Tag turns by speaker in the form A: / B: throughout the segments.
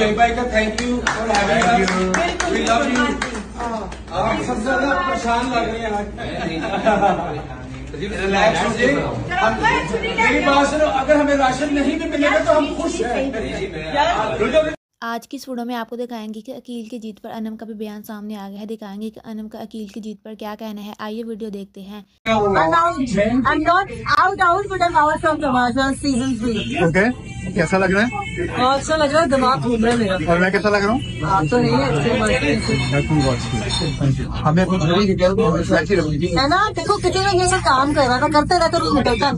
A: शोएब भाई का thank you for having us, we love you. आप सबसे ज्यादा परेशान लग रहे हैं। रिलैक्स हो जाइए, मेरी बात सुनो, अगर हमें राशन नहीं भी मिलेगा तो हम खुश हैं।
B: आज की इस वीडियो में आपको दिखाएंगे कि अकील की जीत पर अनम का भी बयान सामने आ गया है। दिखाएंगे कि अनम का अकील की जीत पर क्या कहना है। आइए वीडियो देखते हैं।
C: I'm not out, but I'm out from Tamasha season 3.
D: Okay, कैसा लग रहा है?
C: अच्छा लग रहा है, दिमाग घूम रहा है मेरा।
D: और मैं कैसा लग रहा हूँ?
C: आप तो नहीं है
D: हमें कुछ
C: है ना। देखो किसी ने ये सब काम कर रहा था, करते रहते तो निकलता।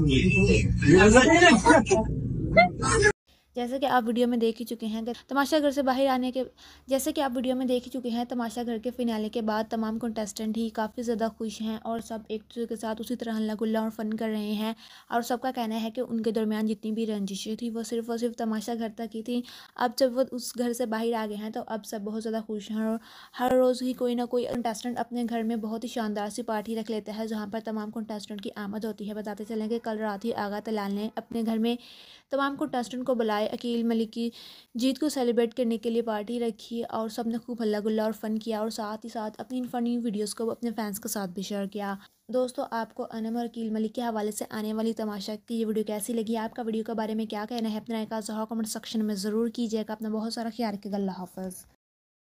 B: जैसे कि आप वीडियो में देख ही चुके हैं तमाशा घर से बाहर आने के तमाशा घर के फिनाले के बाद तमाम कंटेस्टेंट ही काफ़ी ज़्यादा खुश हैं और सब एक दूसरे के साथ उसी तरह हल्ला गुल्ला और फन कर रहे हैं। और सबका कहना है कि उनके दरमियान जितनी भी रंजिशें थी वो सिर्फ तमाशा घर तक की थी। अब जब वो उस घर से बाहर आ गए हैं तो अब सब बहुत ज़्यादा खुश हैं और हर रोज़ ही कोई ना कोई कंटेस्टेंट अपने घर में बहुत ही शानदार सी पार्टी रख लेता है जहाँ पर तमाम कंटेस्टेंट की आमद होती है। बताते चलें कि कल रात ही आगा तलाल ने अपने घर में तमाम कंटेस्टेंट को बुलाए, अकील मलिक की जीत को सेलिब्रेट करने के लिए पार्टी रखी और सबने खूब हल्ला गुल्ला और फन किया और साथ ही साथ अपनी इन फनी वीडियोस को अपने फैंस के साथ भी शेयर किया। दोस्तों, आपको अनम और अकील मलिक के हवाले से आने वाली तमाशा की ये वीडियो कैसी लगी? आपका वीडियो के बारे में क्या कहना है? अपना एक कमेंट सेक्शन में ज़रूर कीजिएगा। अपना बहुत सारा ख्याल रखिएगा। अल्लाह हाफ़िज़।